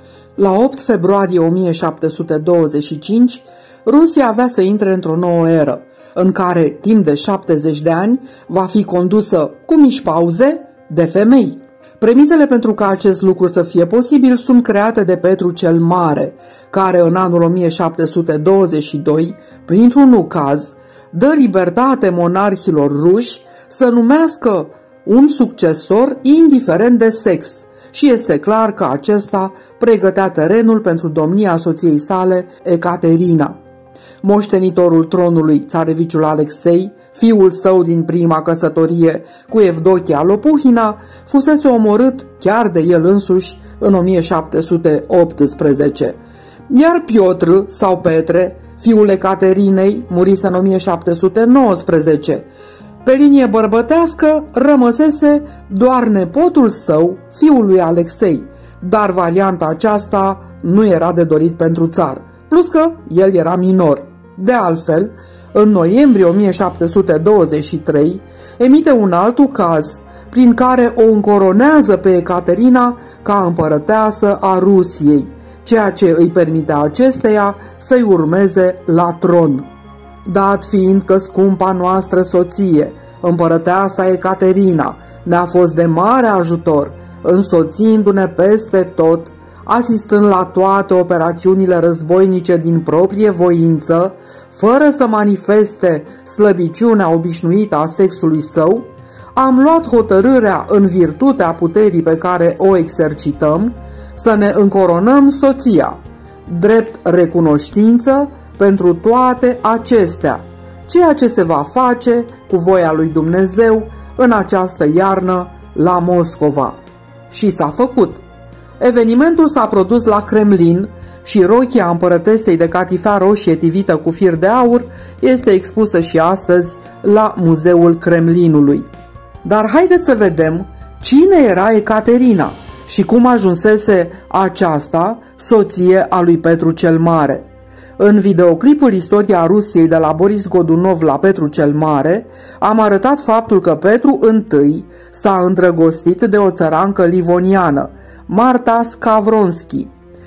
La 8 februarie 1725, Rusia avea să intre într-o nouă eră, în care, timp de 70 de ani, va fi condusă, cu mici pauze, de femei. Premisele pentru ca acest lucru să fie posibil sunt create de Petru cel Mare, care în anul 1722, printr-un ucaz, dă libertate monarhilor ruși să numească un succesor indiferent de sex și este clar că acesta pregătea terenul pentru domnia soției sale, Ecaterina. Moștenitorul tronului, țareviciul Alexei, fiul său din prima căsătorie cu Evdochia Lopuhina, fusese omorât chiar de el însuși în 1718, iar Piotr sau Petre, fiul Ecaterinei, murise în 1719. Pe linie bărbătească rămăsese doar nepotul său, fiul lui Alexei, dar varianta aceasta nu era de dorit pentru țar, plus că el era minor. De altfel, în noiembrie 1723, emite un alt ucaz prin care o încoronează pe Ecaterina ca împărăteasă a Rusiei, ceea ce îi permitea acesteia să-i urmeze la tron. Dat fiind că scumpa noastră soție, împărăteasa Ecaterina, ne-a fost de mare ajutor, însoțindu-ne peste tot, asistând la toate operațiunile războinice din proprie voință, fără să manifeste slăbiciunea obișnuită a sexului său, am luat hotărârea, în virtutea puterii pe care o exercităm, să ne încoronăm soția, drept recunoștință pentru toate acestea, ceea ce se va face cu voia lui Dumnezeu în această iarnă la Moscova. Și s-a făcut. Evenimentul s-a produs la Kremlin și rochia împărătesei de catifea roșie tivită cu fir de aur este expusă și astăzi la Muzeul Kremlinului. Dar haideți să vedem cine era Ecaterina și cum ajunsese aceasta soție a lui Petru cel Mare. În videoclipul Istoria Rusiei de la Boris Godunov la Petru cel Mare am arătat faptul că Petru I s-a îndrăgostit de o țărancă livoniană, Marta Skavronski.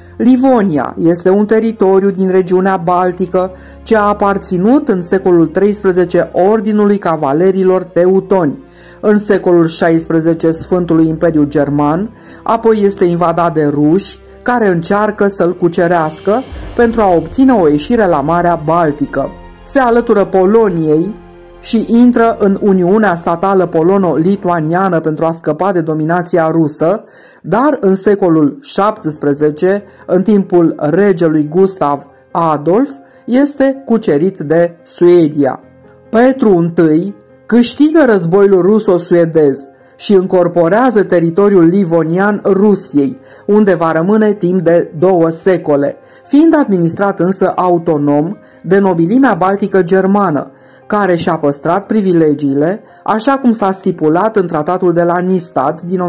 Livonia este un teritoriu din regiunea Baltică ce a aparținut în secolul XIII Ordinului Cavalerilor Teutoni, în secolul XVI Sfântului Imperiu German, apoi este invadat de ruși, care încearcă să-l cucerească pentru a obține o ieșire la Marea Baltică. Se alătură Poloniei și intră în Uniunea Statală Polono-Lituaniană pentru a scăpa de dominația rusă, dar în secolul XVII, în timpul regelui Gustav Adolf, este cucerit de Suedia. Petru I câștigă războiul ruso-suedez și încorporează teritoriul livonian Rusiei, unde va rămâne timp de 2 secole, fiind administrat însă autonom de nobilimea baltică germană, care și-a păstrat privilegiile, așa cum s-a stipulat în tratatul de la Nistad din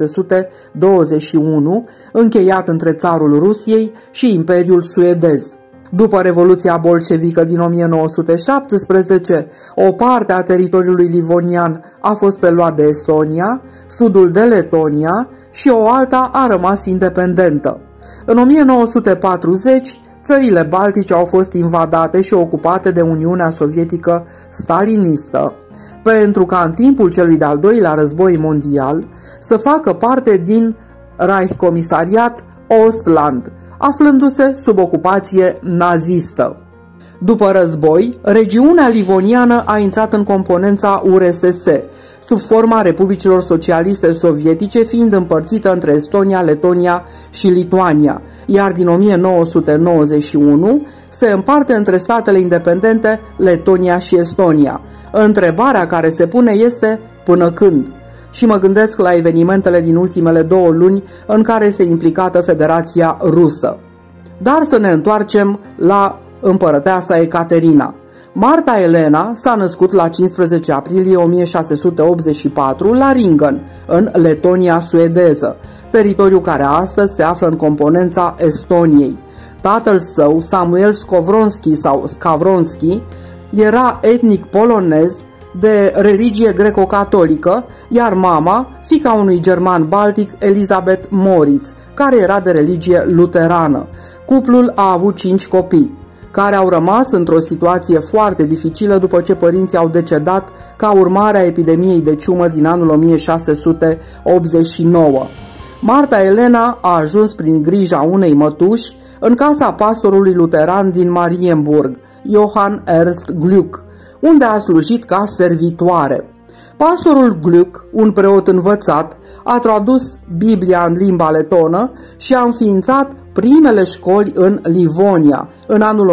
1721, încheiat între țarul Rusiei și Imperiul Suedez. După Revoluția bolșevică din 1917, o parte a teritoriului livonian a fost preluat de Estonia, sudul de Letonia și o alta a rămas independentă. În 1940, țările baltice au fost invadate și ocupate de Uniunea Sovietică stalinistă, pentru ca în timpul celui de-al doilea război mondial să facă parte din Reichskommissariat Ostland, aflându-se sub ocupație nazistă. După război, regiunea livoniană a intrat în componența URSS, sub forma Republicilor Socialiste Sovietice, fiind împărțită între Estonia, Letonia și Lituania, iar din 1991 se împarte între statele independente Letonia și Estonia. Întrebarea care se pune este până când? Și mă gândesc la evenimentele din ultimele 2 luni în care este implicată Federația Rusă. Dar să ne întoarcem la împărăteasa Ecaterina. Marta Elena s-a născut la 15 aprilie 1684 la Ringen, în Letonia suedeză, teritoriu care astăzi se află în componența Estoniei. Tatăl său, Samuel Skowronski sau Skavronski, era etnic polonez de religie greco-catolică, iar mama, fiica unui german baltic, Elizabeth Moritz, care era de religie luterană. Cuplul a avut 5 copii, care au rămas într-o situație foarte dificilă după ce părinții au decedat ca urmare a epidemiei de ciumă din anul 1689. Marta Elena a ajuns prin grija unei mătuși în casa pastorului luteran din Marienburg, Johann Ernst Gluck, unde a slujit ca servitoare. Pastorul Gluck, un preot învățat, a tradus Biblia în limba letonă și a înființat primele școli în Livonia, în anul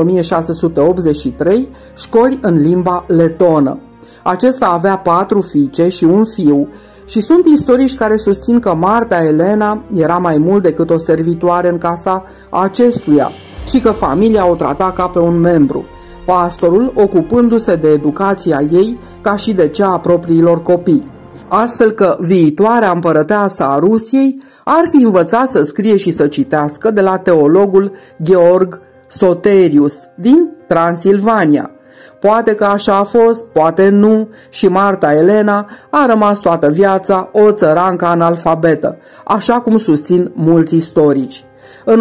1683, școli în limba letonă. Acesta avea 4 fiice și un fiu și sunt istorici care susțin că Marta Elena era mai mult decât o servitoare în casa acestuia și că familia o trata ca pe un membru, pastorul ocupându-se de educația ei ca și de cea a propriilor copii. Astfel că viitoarea împărăteasă a Rusiei ar fi învățat să scrie și să citească de la teologul Georg Soterius din Transilvania. Poate că așa a fost, poate nu, și Marta Elena a rămas toată viața o țărancă analfabetă, așa cum susțin mulți istorici. În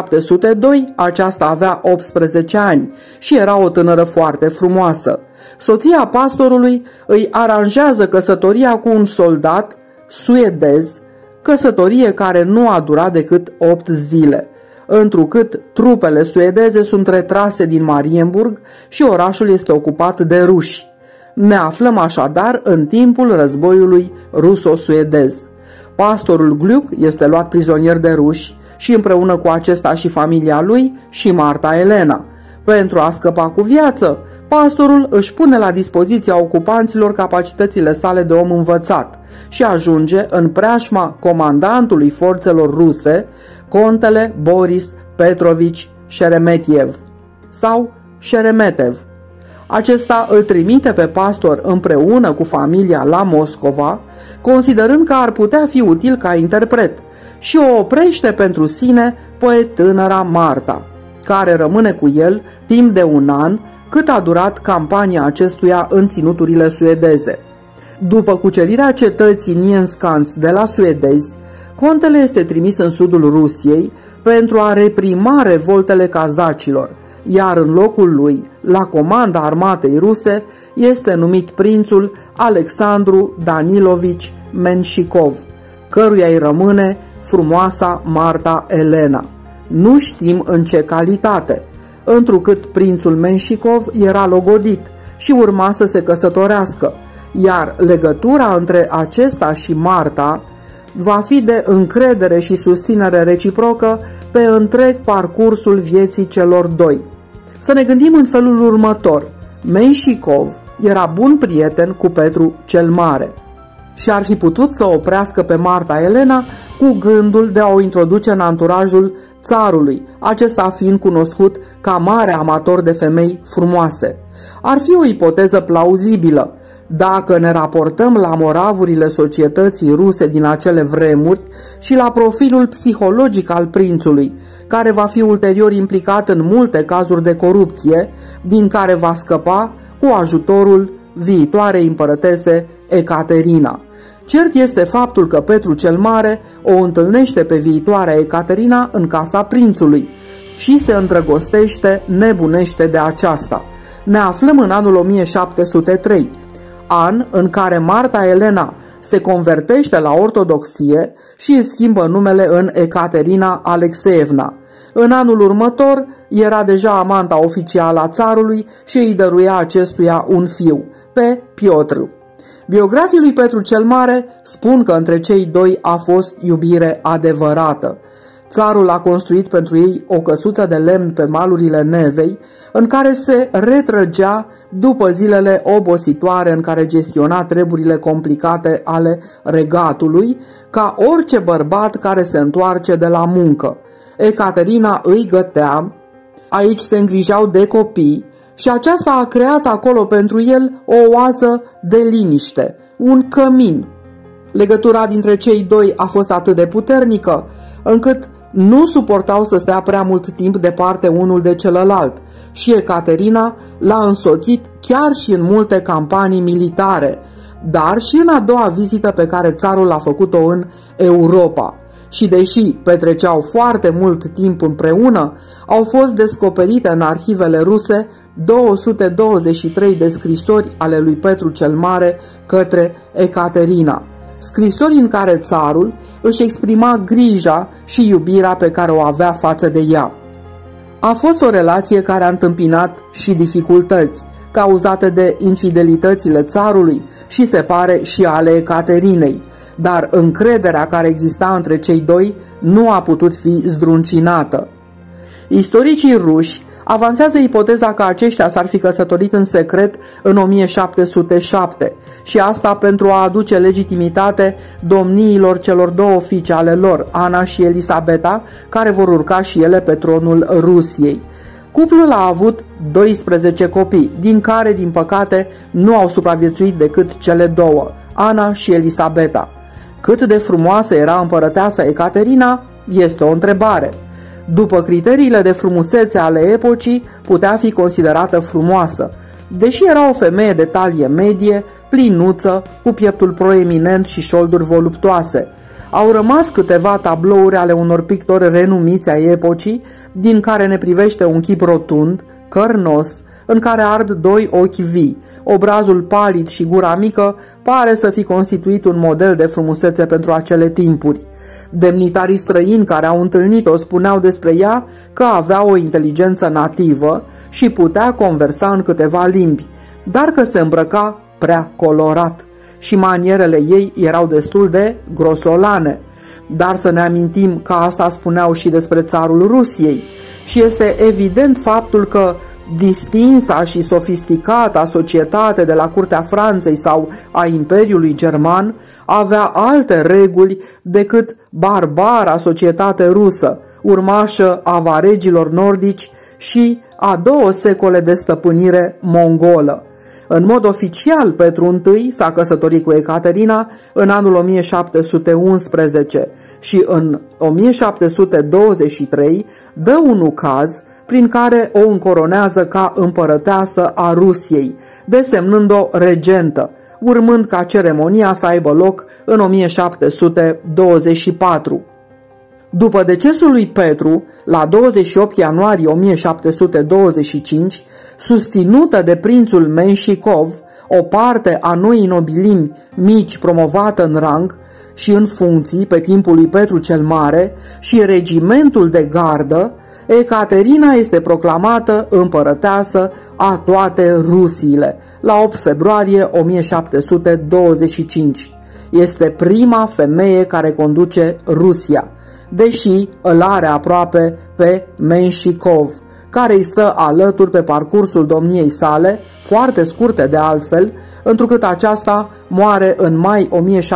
1702 aceasta avea 18 ani și era o tânără foarte frumoasă. Soția pastorului îi aranjează căsătoria cu un soldat suedez, căsătorie care nu a durat decât 8 zile, întrucât trupele suedeze sunt retrase din Marienburg și orașul este ocupat de ruși. Ne aflăm așadar în timpul războiului ruso-suedez. Pastorul Gluck este luat prizonier de ruși și împreună cu acesta și familia lui și Marta Elena. Pentru a scăpa cu viață, pastorul își pune la dispoziția ocupanților capacitățile sale de om învățat și ajunge în preajma comandantului forțelor ruse, contele Boris Petrovici Șeremetiev sau Șeremetev. Acesta îl trimite pe pastor împreună cu familia la Moscova, considerând că ar putea fi util ca interpret, și o oprește pentru sine pe tânăra Marta, care rămâne cu el timp de 1 an, cât a durat campania acestuia în ținuturile suedeze. După cucerirea cetății Nienskans de la suedezi, contele este trimis în sudul Rusiei pentru a reprima revoltele cazacilor, iar în locul lui, la comanda armatei ruse, este numit prințul Alexandru Danilovici Menshikov, căruia îi rămâne frumoasa Marta Elena. Nu știm în ce calitate, întrucât prințul Menshikov era logodit și urma să se căsătorească, iar legătura între acesta și Marta va fi de încredere și susținere reciprocă pe întreg parcursul vieții celor doi. Să ne gândim în felul următor. Menshikov era bun prieten cu Petru cel Mare și ar fi putut să oprească pe Marta Elena cu gândul de a o introduce în anturajul țarului, acesta fiind cunoscut ca mare amator de femei frumoase. Ar fi o ipoteză plauzibilă, dacă ne raportăm la moravurile societății ruse din acele vremuri și la profilul psihologic al prințului, care va fi ulterior implicat în multe cazuri de corupție, din care va scăpa cu ajutorul viitoarei împărătese Ecaterina. Cert este faptul că Petru cel Mare o întâlnește pe viitoarea Ecaterina în casa prințului și se îndrăgostește, nebunește de aceasta. Ne aflăm în anul 1703, an în care Marta Elena se convertește la ortodoxie și își schimbă numele în Ecaterina Alexeevna. În anul următor era deja amanta oficială a țarului și îi dăruia acestuia un fiu, pe Piotr. Biografii lui Petru cel Mare spun că între cei doi a fost iubire adevărată. Țarul a construit pentru ei o căsuță de lemn pe malurile Nevei, în care se retrăgea după zilele obositoare în care gestiona treburile complicate ale regatului, ca orice bărbat care se întoarce de la muncă. Ecaterina îi gătea, aici se îngrijeau de copii și aceasta a creat acolo pentru el o oază de liniște, un cămin. Legătura dintre cei doi a fost atât de puternică, încât nu suportau să stea prea mult timp departe unul de celălalt și Ecaterina l-a însoțit chiar și în multe campanii militare, dar și în a doua vizită pe care țarul a făcut-o în Europa. și deși petreceau foarte mult timp împreună, au fost descoperite în arhivele ruse 223 de scrisori ale lui Petru cel Mare către Ecaterina, scrisori în care țarul își exprima grija și iubirea pe care o avea față de ea. A fost o relație care a întâmpinat și dificultăți, cauzate de infidelitățile țarului și, se pare, și ale Ecaterinei, dar încrederea care exista între cei doi nu a putut fi zdruncinată. Istoricii ruși avansează ipoteza că aceștia s-ar fi căsătorit în secret în 1707 și asta pentru a aduce legitimitate domniilor celor două fiice ale lor, Ana și Elisabeta, care vor urca și ele pe tronul Rusiei. Cuplul a avut 12 copii, din care, din păcate, nu au supraviețuit decât cele două, Ana și Elisabeta. Cât de frumoasă era împărăteasa Ecaterina este o întrebare. După criteriile de frumusețe ale epocii, putea fi considerată frumoasă, deși era o femeie de talie medie, plinuță, cu pieptul proeminent și șolduri voluptoase. Au rămas câteva tablouri ale unor pictori renumiți ai epocii, din care ne privește un chip rotund, cărnos, în care ard doi ochi vii. Obrazul palid și gura mică pare să fi constituit un model de frumusețe pentru acele timpuri. Demnitarii străini care au întâlnit-o spuneau despre ea că avea o inteligență nativă și putea conversa în câteva limbi, dar că se îmbrăca prea colorat și manierele ei erau destul de grosolane. Dar să ne amintim că asta spuneau și despre țarul Rusiei și este evident faptul că distinsa și sofisticata societate de la curtea Franței sau a Imperiului German avea alte reguli decât barbara societate rusă, urmașă a varegilor nordici și a 2 secole de stăpânire mongolă. În mod oficial, Petru I s-a căsătorit cu Ecaterina în anul 1711 și în 1723 dă un ucaz prin care o încoronează ca împărăteasă a Rusiei, desemnând-o regentă, urmând ca ceremonia să aibă loc în 1724. După decesul lui Petru, la 28 ianuarie 1725, susținută de prințul Menșicov, o parte a noii nobilimi mici promovată în rang și în funcții pe timpul lui Petru cel Mare și regimentul de gardă, Ecaterina este proclamată împărăteasă a toate Rusiile, la 8 februarie 1725. Este prima femeie care conduce Rusia, deși îl are aproape pe Menșicov, care îi stă alături pe parcursul domniei sale, foarte scurte de altfel, întrucât aceasta moare în mai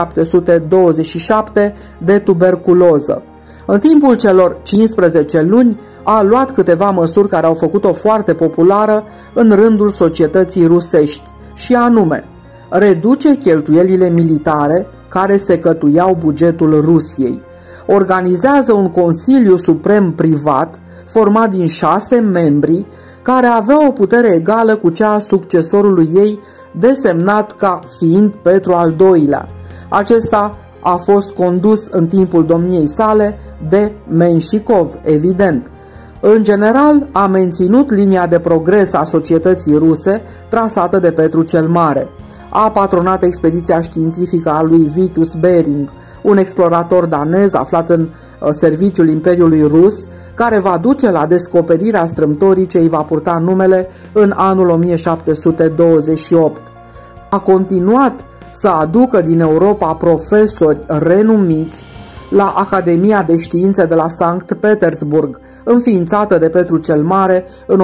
1727 de tuberculoză. În timpul celor 15 luni a luat câteva măsuri care au făcut-o foarte populară în rândul societății rusești, și anume: reduce cheltuielile militare care secătuiau bugetul Rusiei, organizează un Consiliu Suprem privat format din 6 membri care avea o putere egală cu cea a succesorului ei, desemnat ca fiind Petru al II-lea. Acesta a fost condus în timpul domniei sale de Menșicov, evident. În general, a menținut linia de progres a societății ruse trasată de Petru cel Mare. A patronat expediția științifică a lui Vitus Bering, un explorator danez aflat în serviciul Imperiului Rus, care va duce la descoperirea strâmtorii ce îi va purta numele în anul 1728. A continuat să aducă din Europa profesori renumiți la Academia de Științe de la Sankt Petersburg, înființată de Petru cel Mare în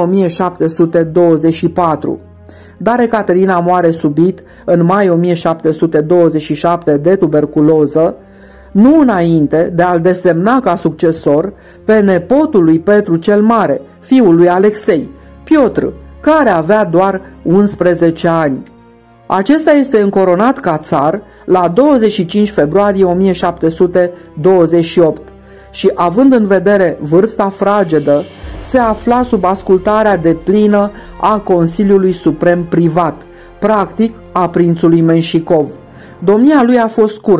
1724. Dar Ecaterina moare subit în mai 1727 de tuberculoză, nu înainte de a-l desemna ca succesor pe nepotul lui Petru cel Mare, fiul lui Alexei, Piotr, care avea doar 11 ani. Acesta este încoronat ca țar la 25 februarie 1728 și, având în vedere vârsta fragedă, se afla sub ascultarea deplină a Consiliului Suprem privat, practic a prințului Menșicov. Domnia lui a fost scurtă,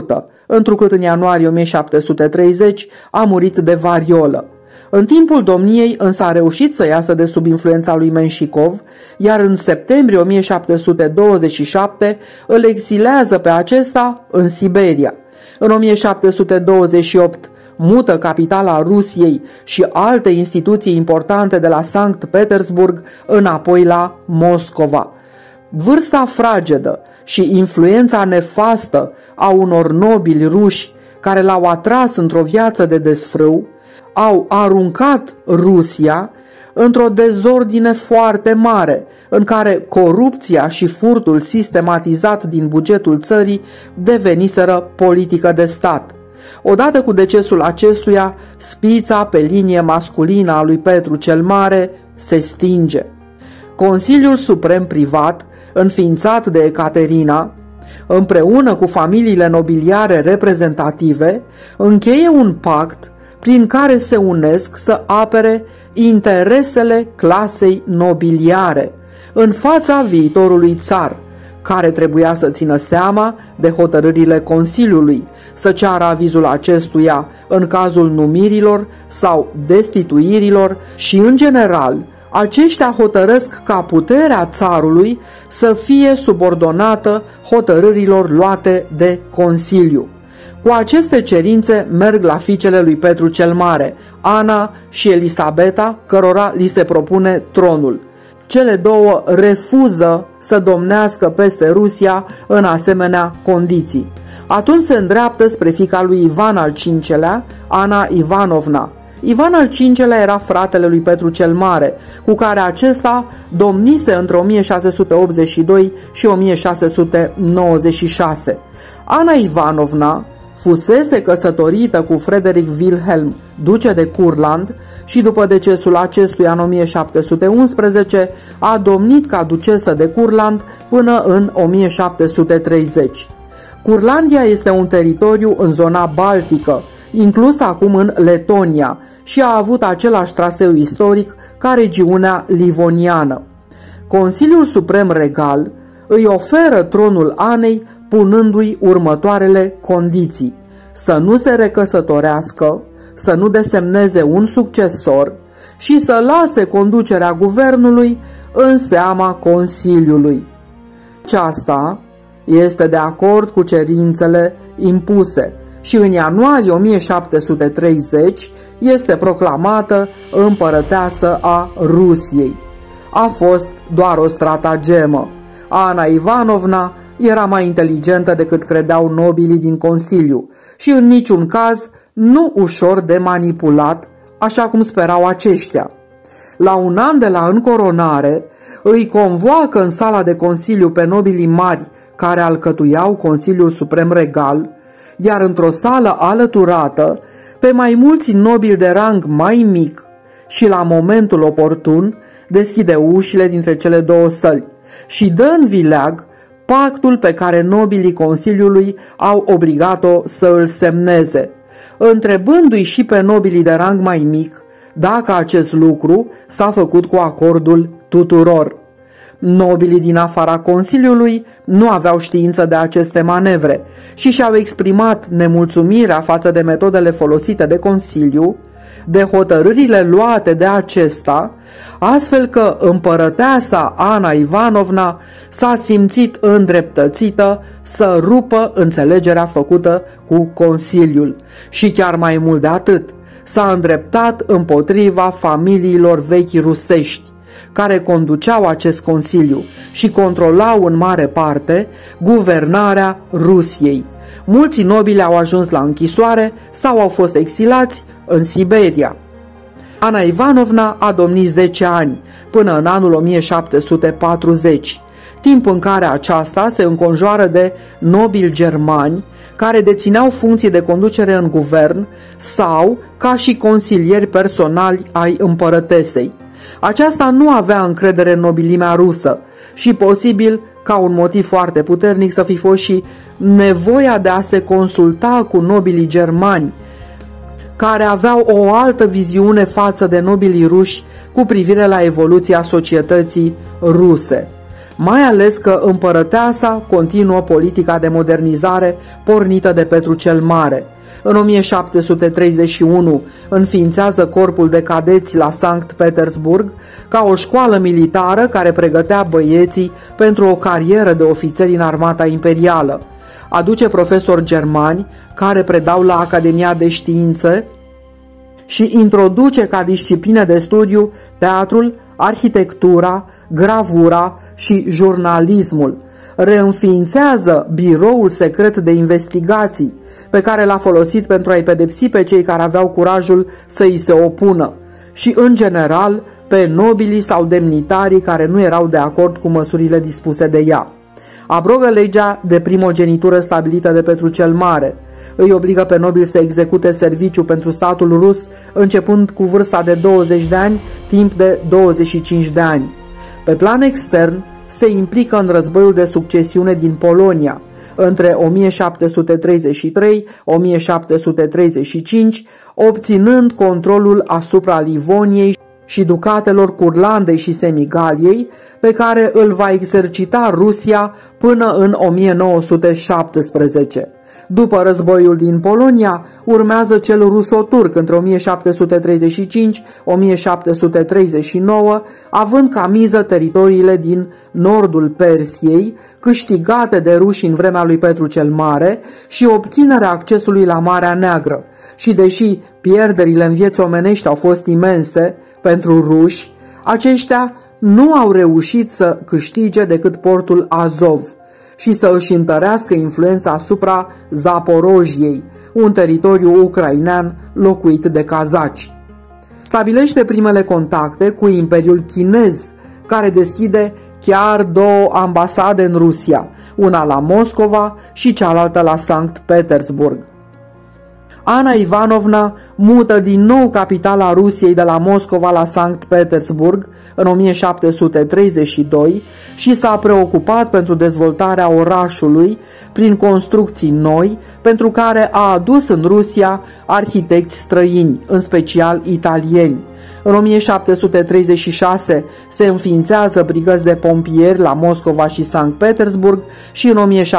întrucât în ianuarie 1730 a murit de variolă. În timpul domniei însă a reușit să iasă de sub influența lui Menșicov, iar în septembrie 1727 îl exilează pe acesta în Siberia. În 1728 mută capitala Rusiei și alte instituții importante de la Sankt Petersburg înapoi la Moscova. Vârsta fragedă și influența nefastă a unor nobili ruși care l-au atras într-o viață de desfrâu au aruncat Rusia într-o dezordine foarte mare, în care corupția și furtul sistematizat din bugetul țării deveniseră politică de stat. Odată cu decesul acestuia, spița pe linie masculină a lui Petru cel Mare se stinge. Consiliul Suprem Privat, înființat de Ecaterina, împreună cu familiile nobiliare reprezentative, încheie un pact prin care se unesc să apere interesele clasei nobiliare în fața viitorului țar, care trebuia să țină seama de hotărârile Consiliului, să ceară avizul acestuia în cazul numirilor sau destituirilor și, în general, aceștia hotărăsc ca puterea țarului să fie subordonată hotărârilor luate de Consiliu. Cu aceste cerințe merg la fiicele lui Petru cel Mare, Ana și Elisabeta, cărora li se propune tronul. Cele două refuză să domnească peste Rusia în asemenea condiții. Atunci se îndreaptă spre fiica lui Ivan al V-lea, Ana Ivanovna. Ivan al V-lea era fratele lui Petru cel Mare, cu care acesta domnise între 1682 și 1696. Ana Ivanovna fusese căsătorită cu Frederic Wilhelm, duce de Curland, și după decesul acestuia în 1711 a domnit ca ducesă de Curland până în 1730. Curlandia este un teritoriu în zona Baltică, inclus acum în Letonia, și a avut același traseu istoric ca regiunea livoniană. Consiliul Suprem Regal îi oferă tronul Anei punându-i următoarele condiții: să nu se recăsătorească, să nu desemneze un succesor și să lase conducerea guvernului în seama Consiliului. Aceasta este de acord cu cerințele impuse și în ianuarie 1730 este proclamată împărăteasă a Rusiei. A fost doar o stratagemă. Ana Ivanovna era mai inteligentă decât credeau nobilii din Consiliu și în niciun caz nu ușor de manipulat, așa cum sperau aceștia. La un an de la încoronare, îi convoacă în sala de Consiliu pe nobilii mari care alcătuiau Consiliul Suprem Regal, iar într-o sală alăturată pe mai mulți nobili de rang mai mic și la momentul oportun deschide ușile dintre cele două săli și dă în vileag pactul pe care nobilii Consiliului au obligat-o să îl semneze, întrebându-i și pe nobilii de rang mai mic dacă acest lucru s-a făcut cu acordul tuturor. Nobilii din afara Consiliului nu aveau știință de aceste manevre și și-au exprimat nemulțumirea față de metodele folosite de Consiliu, de hotărârile luate de acesta, astfel că împărăteasa Ana Ivanovna s-a simțit îndreptățită să rupă înțelegerea făcută cu Consiliul și chiar mai mult de atât, s-a îndreptat împotriva familiilor vechi rusești, care conduceau acest Consiliu și controlau în mare parte guvernarea Rusiei. Mulți nobili au ajuns la închisoare sau au fost exilați în Siberia. Ana Ivanovna a domnit 10 ani, până în anul 1740, timp în care aceasta se înconjoară de nobili germani care dețineau funcții de conducere în guvern sau ca și consilieri personali ai împărătesei. Aceasta nu avea încredere în nobilimea rusă și posibil ca un motiv foarte puternic să fi fost și nevoia de a se consulta cu nobilii germani, care aveau o altă viziune față de nobilii ruși cu privire la evoluția societății ruse. mai ales că împărăteasa continuă politica de modernizare pornită de Petru cel Mare. În 1731 înființează corpul de cadeți la Sankt Petersburg ca o școală militară care pregătea băieții pentru o carieră de ofițeri în armata imperială. Aduce profesori germani care predau la Academia de Științe și introduce ca discipline de studiu teatrul, arhitectura, gravura și jurnalismul. Reînființează biroul secret de investigații pe care l-a folosit pentru a-i pedepsi pe cei care aveau curajul să îi se opună și, în general, pe nobilii sau demnitarii care nu erau de acord cu măsurile dispuse de ea. Abrogă legea de primogenitură stabilită de Petru cel Mare. Îi obligă pe nobili să execute serviciu pentru statul rus începând cu vârsta de 20 de ani, timp de 25 de ani. Pe plan extern, se implică în războiul de succesiune din Polonia între 1733-1735, obținând controlul asupra Livoniei și ducatelor Curlandei și Semigaliei, pe care îl va exercita Rusia până în 1917. După războiul din Polonia, urmează cel ruso-turc între 1735-1739, având ca miză teritoriile din nordul Persiei, câștigate de ruși în vremea lui Petru cel Mare, și obținerea accesului la Marea Neagră. Și deși pierderile în vieți omenești au fost imense pentru ruși, aceștia nu au reușit să câștige decât portul Azov și să își întărească influența asupra Zaporojiei, un teritoriu ucrainean locuit de cazaci. Stabilește primele contacte cu Imperiul Chinez, care deschide chiar 2 ambasade în Rusia, una la Moscova și cealaltă la Sankt Petersburg. Ana Ivanovna mută din nou capitala Rusiei de la Moscova la Sankt Petersburg în 1732 și s-a preocupat pentru dezvoltarea orașului prin construcții noi, pentru care a adus în Rusia arhitecți străini, în special italieni. În 1736 se înființează brigăzi de pompieri la Moscova și Sankt Petersburg și în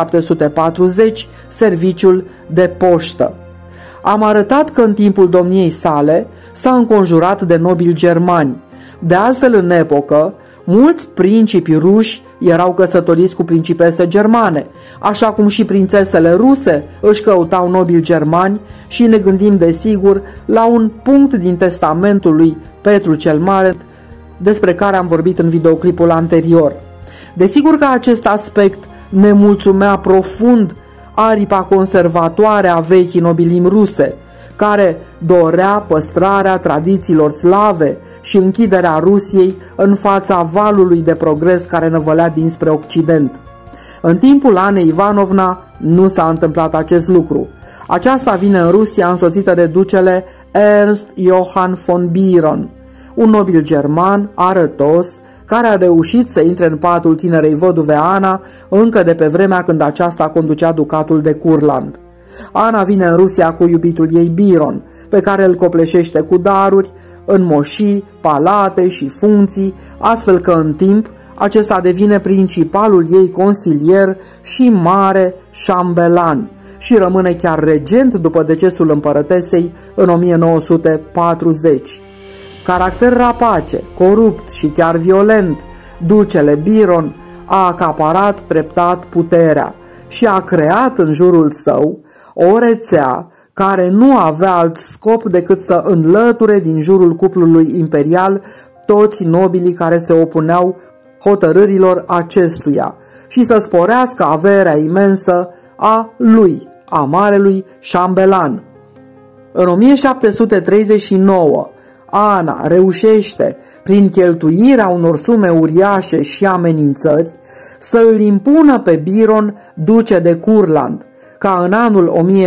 1740 serviciul de poștă. Am arătat că în timpul domniei sale s-a înconjurat de nobili germani. De altfel, în epocă, mulți principi ruși erau căsătoriți cu principese germane, așa cum și prințesele ruse își căutau nobili germani și ne gândim desigur la un punct din testamentul lui Petru cel Mare despre care am vorbit în videoclipul anterior. Desigur că acest aspect ne mulțumea profund aripa conservatoare a vechii nobilimi ruse, care dorea păstrarea tradițiilor slave și închiderea Rusiei în fața valului de progres care năvălea dinspre Occident. În timpul Anei Ivanovna nu s-a întâmplat acest lucru. Aceasta vine în Rusia însoțită de ducele Ernst Johann von Biron, un nobil german arătos, care a reușit să intre în patul tinerei văduve Ana încă de pe vremea când aceasta conducea ducatul de Curland. Ana vine în Rusia cu iubitul ei Biron, pe care îl copleșește cu daruri, înmoșii, palate și funcții, astfel că în timp acesta devine principalul ei consilier și mare șambelan și rămâne chiar regent după decesul împărătesei în 1940. Caracter rapace, corupt și chiar violent, ducele Biron a acaparat treptat puterea și a creat în jurul său o rețea care nu avea alt scop decât să înlăture din jurul cuplului imperial toți nobilii care se opuneau hotărârilor acestuia și să sporească averea imensă a lui, a marelui șambelan. În 1739, Ana reușește, prin cheltuirea unor sume uriașe și amenințări, să îl impună pe Biron duce de Curland, ca în anul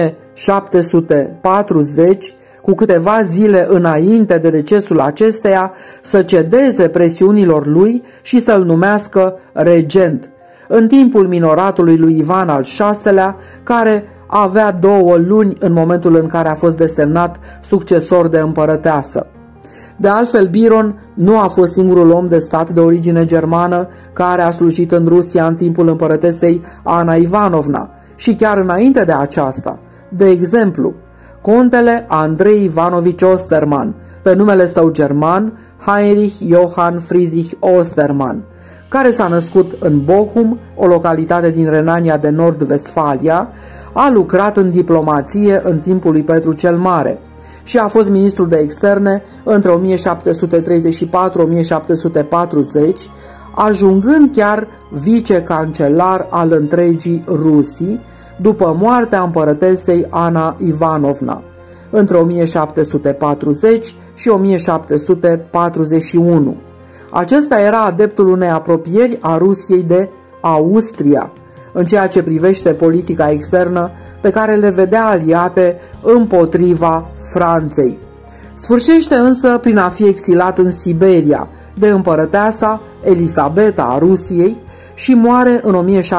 1740, cu câteva zile înainte de decesul acesteia, să cedeze presiunilor lui și să-l numească regent, în timpul minoratului lui Ivan al VI-lea, care avea 2 luni în momentul în care a fost desemnat succesor de împărăteasă. De altfel, Biron nu a fost singurul om de stat de origine germană care a slujit în Rusia în timpul împărătesei Ana Ivanovna și chiar înainte de aceasta. De exemplu, contele Andrei Ivanovici Osterman, pe numele său german Heinrich Johann Friedrich Osterman, care s-a născut în Bochum, o localitate din Renania de Nord-Vestfalia, a lucrat în diplomație în timpul lui Petru cel Mare și a fost ministru de externe între 1734-1740, ajungând chiar vicecancelar al întregii Rusii după moartea împărătesei Ana Ivanovna, între 1740 și 1741. Acesta era adeptul unei apropieri a Rusiei de Austria, în ceea ce privește politica externă pe care le vedea aliate împotriva Franței. Sfârșește însă prin a fi exilat în Siberia de împărăteasa Elisabeta a Rusiei și moare în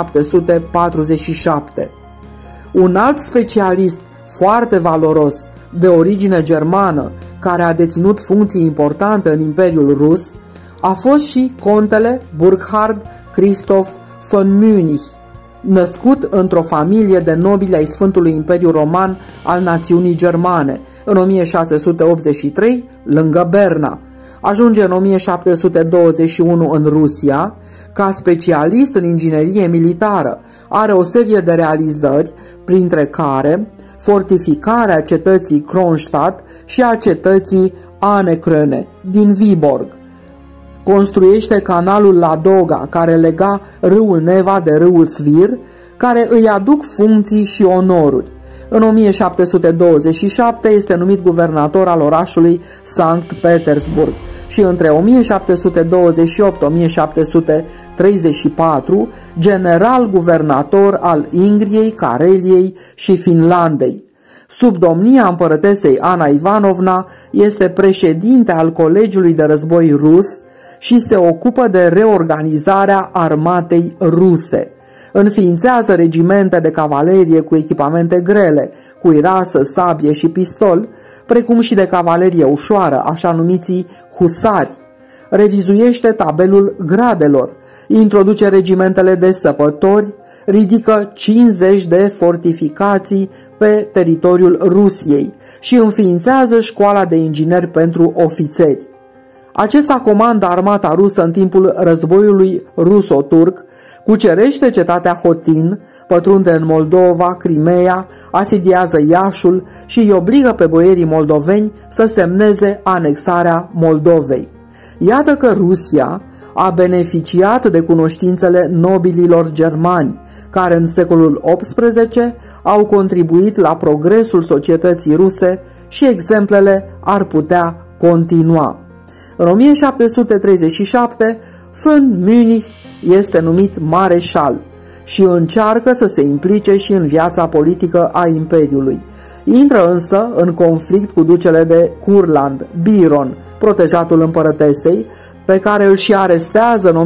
1747. Un alt specialist foarte valoros, de origine germană, care a deținut funcții importante în Imperiul Rus, a fost și contele Burkhard Christoph von Münich, născut într-o familie de nobili ai Sfântului Imperiu Roman al națiunii germane, în 1683, lângă Berna. Ajunge în 1721 în Rusia, ca specialist în inginerie militară. Are o serie de realizări, printre care fortificarea cetății Kronstadt și a cetății Anekrone din Viborg. Construiește canalul Ladoga, care lega râul Neva de râul Svir, care îi aduc funcții și onoruri. În 1727 este numit guvernator al orașului Sankt Petersburg și între 1728-1734 general-guvernator al Ingriei, Careliei și Finlandei. Sub domnia împărătesei Ana Ivanovna este președinte al Colegiului de Război Rus și se ocupă de reorganizarea armatei ruse. Înființează regimente de cavalerie cu echipamente grele, cuirasă, sabie și pistol, precum și de cavalerie ușoară, așa numiții husari. Revizuiește tabelul gradelor, introduce regimentele de săpători, ridică 50 de fortificații pe teritoriul Rusiei și înființează școala de ingineri pentru ofițeri. Acesta comandă armata rusă în timpul războiului ruso-turc, cucerește cetatea Hotin, pătrunde în Moldova, Crimea, asediază Iașul și îi obligă pe boierii moldoveni să semneze anexarea Moldovei. Iată că Rusia a beneficiat de cunoștințele nobililor germani, care în secolul XVIII au contribuit la progresul societății ruse și exemplele ar putea continua. În 1737, von Münich este numit mareșal și încearcă să se implice și în viața politică a Imperiului. Intră însă în conflict cu ducele de Kurland, Biron, protejatul împărătesei, pe care îl și arestează în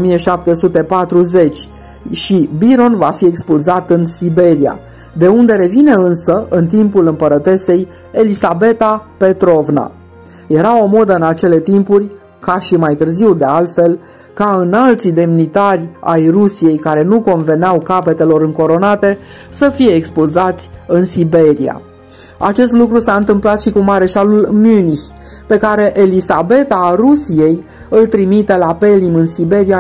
1740 și Biron va fi expulzat în Siberia, de unde revine însă în timpul împărătesei Elisabeta Petrovna. Era o modă în acele timpuri, ca și mai târziu de altfel, ca înalții demnitari ai Rusiei care nu conveneau capetelor încoronate să fie expulzați în Siberia. Acest lucru s-a întâmplat și cu mareșalul Münich, pe care Elisabeta a Rusiei îl trimite la Pelim în Siberia în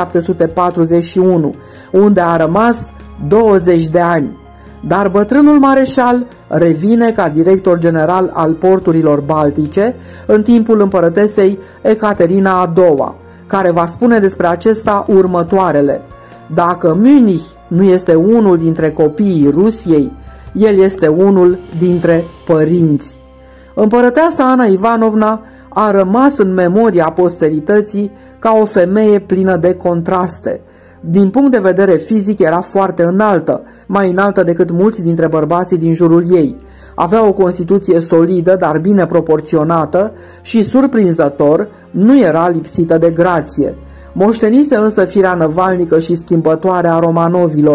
1741, unde a rămas 20 de ani. Dar bătrânul mareșal revine ca director general al porturilor baltice în timpul împărătesei Ecaterina a II-a, care va spune despre acesta următoarele: dacă Münich nu este unul dintre copiii Rusiei, el este unul dintre părinți. Împărăteasa Ana Ivanovna a rămas în memoria posterității ca o femeie plină de contraste. Din punct de vedere fizic era foarte înaltă, mai înaltă decât mulți dintre bărbații din jurul ei. Avea o constituție solidă, dar bine proporționată și, surprinzător, nu era lipsită de grație. Moștenise însă firea năvalnică și schimbătoare a Romanovilor,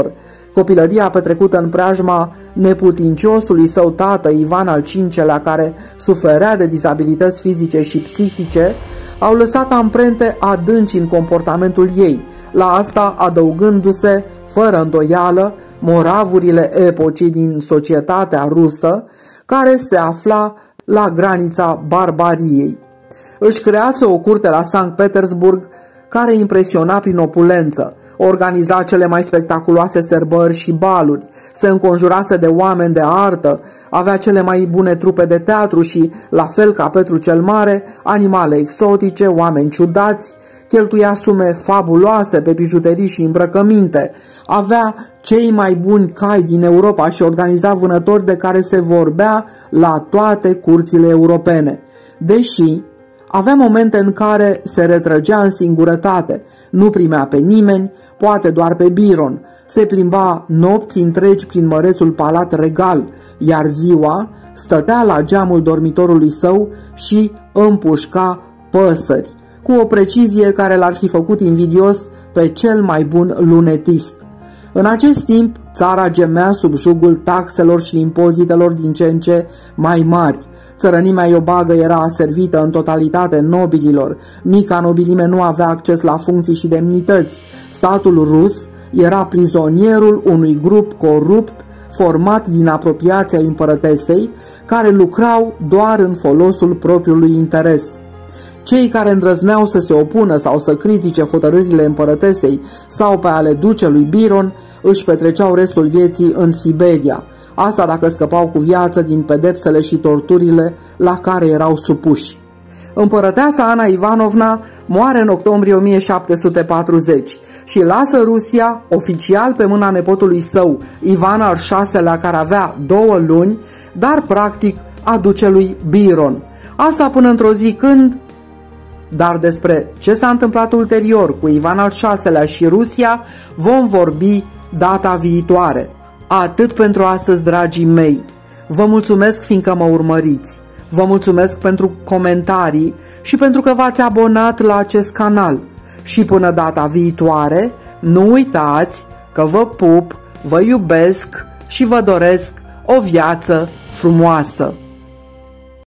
Copilăria petrecută în preajma neputinciosului său tată, Ivan al V-lea, care suferea de dizabilități fizice și psihice, au lăsat amprente adânci în comportamentul ei, la asta adăugându-se, fără îndoială, moravurile epocii din societatea rusă, care se afla la granița barbariei. Își crease o curte la Sankt Petersburg care impresiona prin opulență, organiza cele mai spectaculoase sărbări și baluri, se înconjurase de oameni de artă, avea cele mai bune trupe de teatru și, la fel ca Petru cel Mare, animale exotice, oameni ciudați, cheltuia sume fabuloase pe bijuterii și îmbrăcăminte, avea cei mai buni cai din Europa și organiza vânători de care se vorbea la toate curțile europene. Deși avea momente în care se retrăgea în singurătate, nu primea pe nimeni, poate doar pe Biron, se plimba nopți întregi prin mărețul palat regal, iar ziua stătea la geamul dormitorului său și împușca păsări, cu o precizie care l-ar fi făcut invidios pe cel mai bun lunetist. În acest timp, țara gemea sub jugul taxelor și impozitelor din ce în ce mai mari. Țărănimea iobagă era aservită în totalitate nobililor, mica nobilime nu avea acces la funcții și demnități. Statul rus era prizonierul unui grup corupt format din apropiația împărătesei, care lucrau doar în folosul propriului interes. Cei care îndrăzneau să se opună sau să critique hotărârile împărătesei sau pe ale ducelui Biron își petreceau restul vieții în Siberia, asta dacă scăpau cu viață din pedepsele și torturile la care erau supuși. Împărăteasa Ana Ivanovna moare în octombrie 1740 și lasă Rusia oficial pe mâna nepotului său, Ivan al VI-lea, care avea 2 luni, dar practic a ducelui Biron. Asta până într-o zi când... Dar despre ce s-a întâmplat ulterior cu Ivan al VI-lea și Rusia vom vorbi data viitoare. Atât pentru astăzi, dragii mei. Vă mulțumesc fiindcă mă urmăriți. Vă mulțumesc pentru comentarii și pentru că v-ați abonat la acest canal. Și până data viitoare, nu uitați că vă pup, vă iubesc și vă doresc o viață frumoasă.